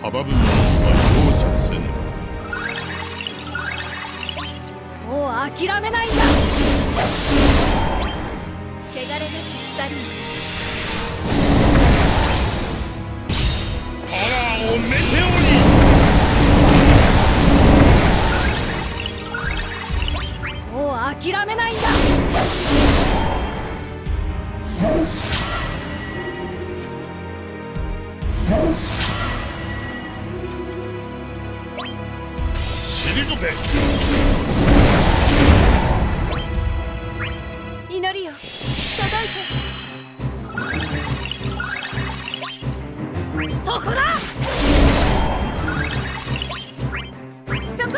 阻む者は容赦せぬ。 もう諦めないんだ。汚れなき二人パワーをメテオに。 もう諦めないんだ。 退け。 祈りよ届いて。そこだ。そこ。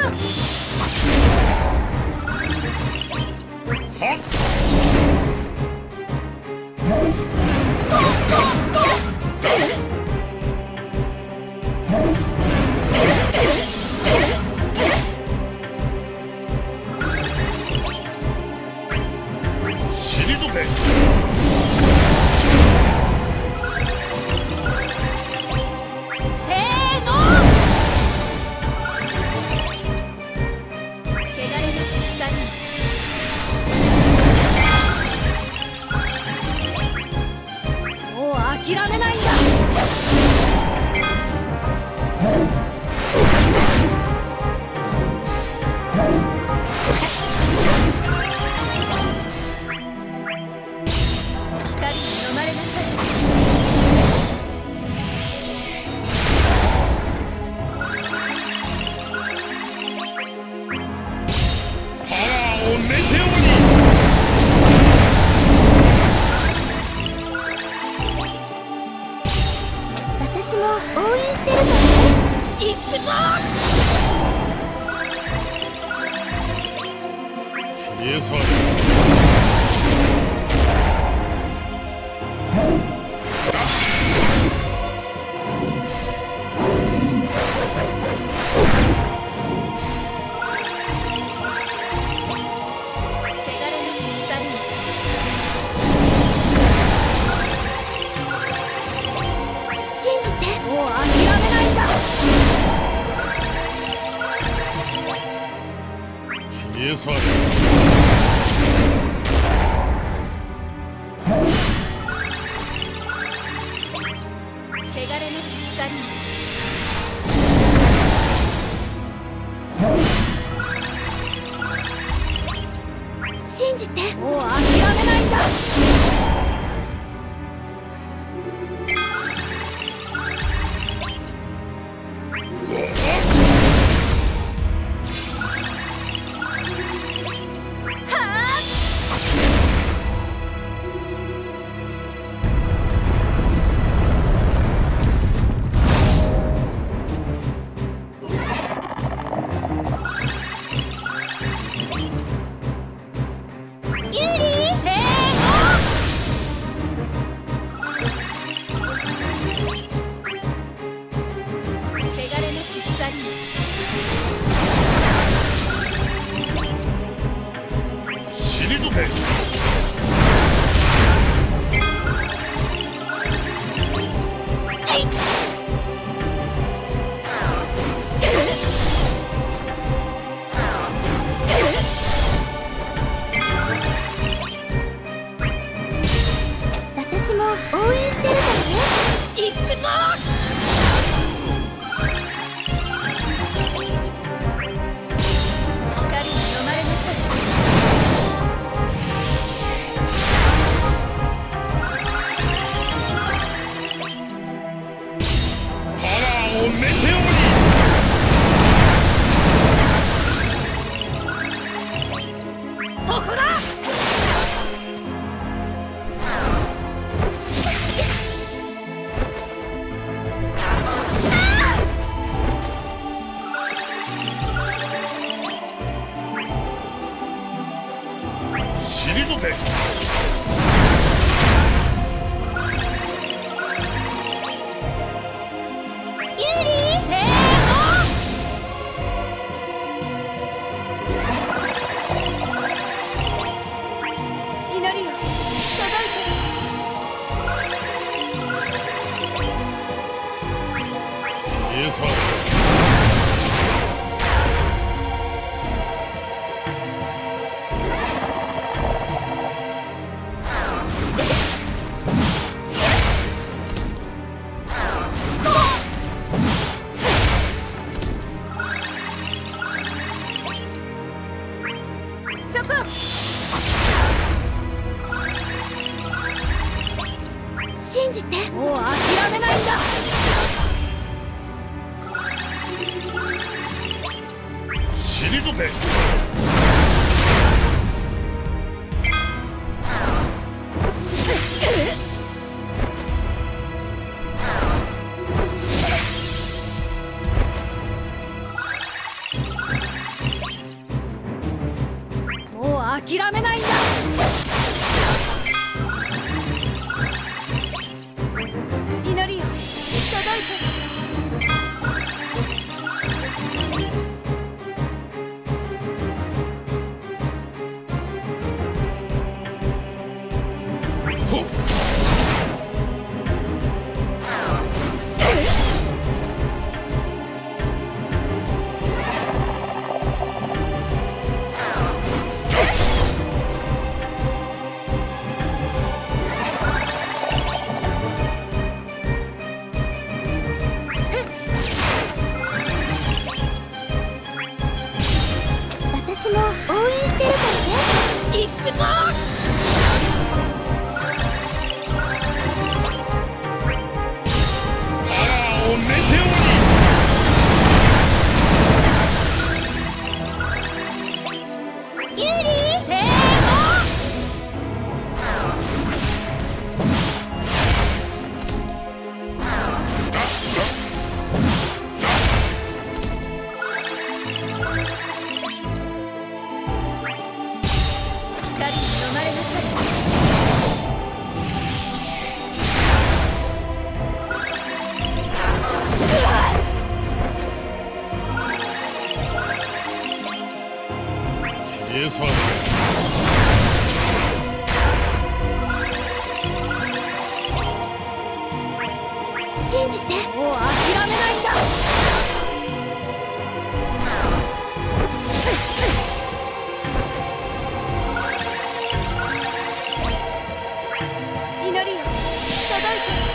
はっ。 信じて。もう諦めないんだ。 さそこ信じて。もう諦めないんだ。 退け。 もう諦めないんだ。祈りよ届いて。 ほっ私も応援してるからね。行くぞ。 パワーをメテオに。 ユーリーせー光に飲まれなさい。 消え去る。 信じて。もう諦めないんだ。祈りよ届いて。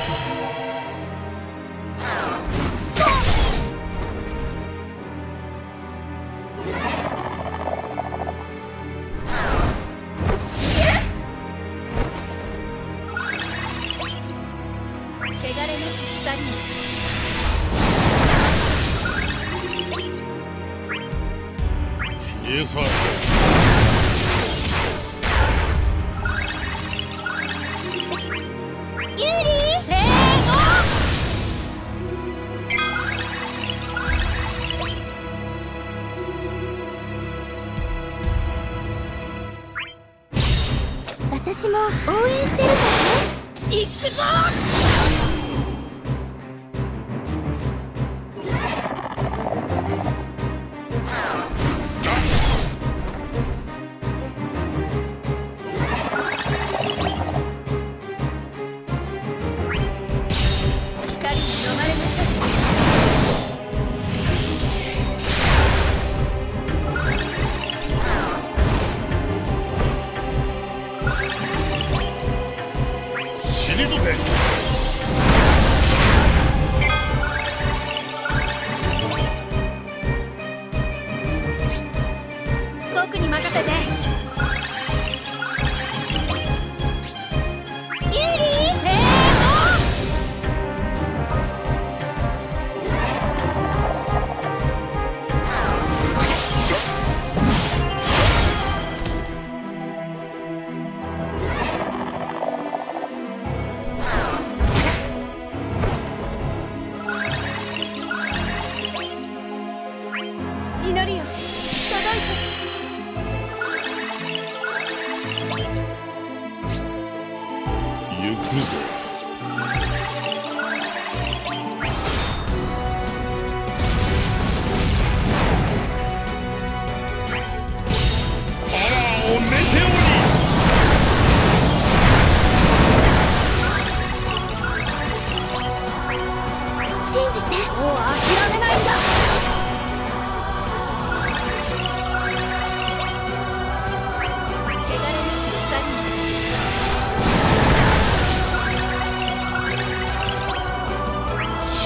汚れなき光に。 消え去る。 ユーリーせー私も応援してるからね。行くぞ。光に飲まれなさい。 退け。 僕に任せて。ユーリーせー祈りよ届いて。 行くぞ。パワーをメテオに。 信じて。もう諦め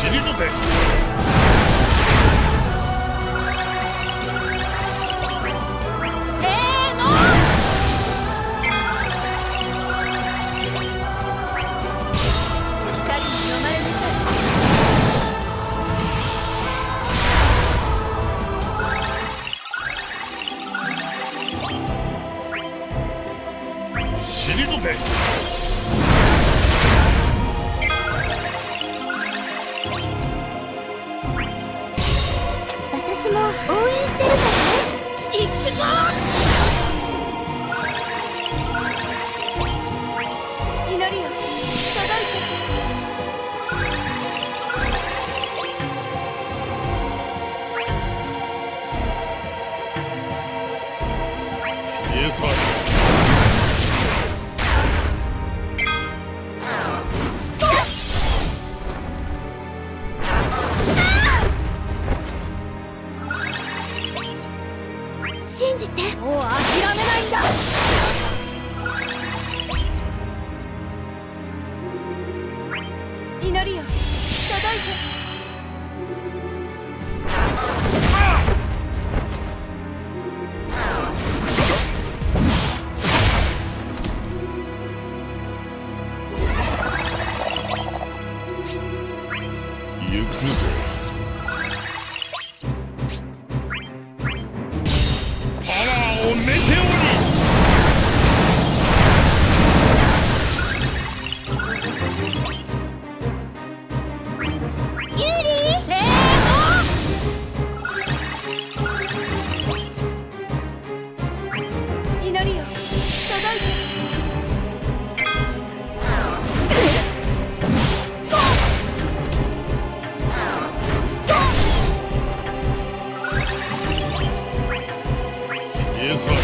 私も応援してるからね。行くぞ。祈りよ、届いて。 消え去る。 信じて、もう諦めないんだ。祈りよ、届いて。 行くぞ。メテオリユーリー、せーの。祈りよ、届いて。 消え去る。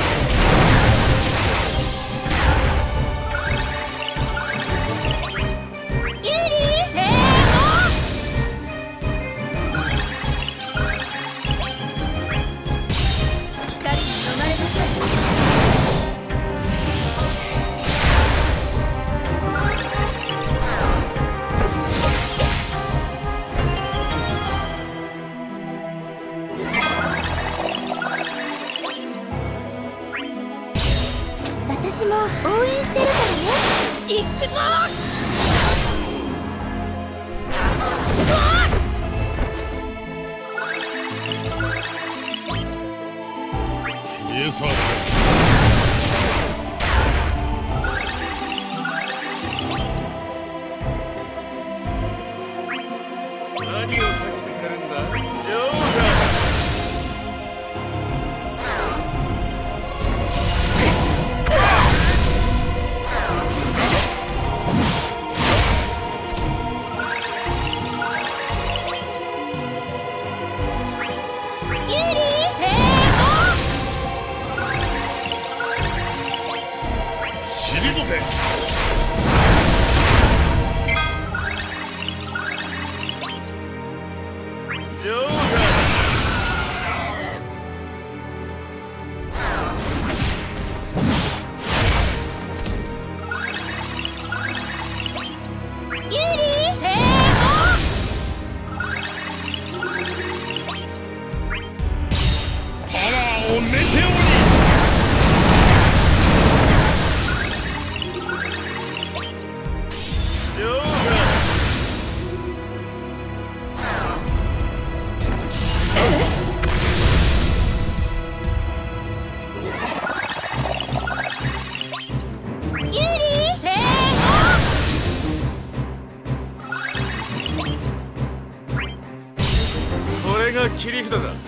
私も応援してるからね。行くぞ。 消え去る。何をかけてくれるんだ、ジョーだ。切り札だ。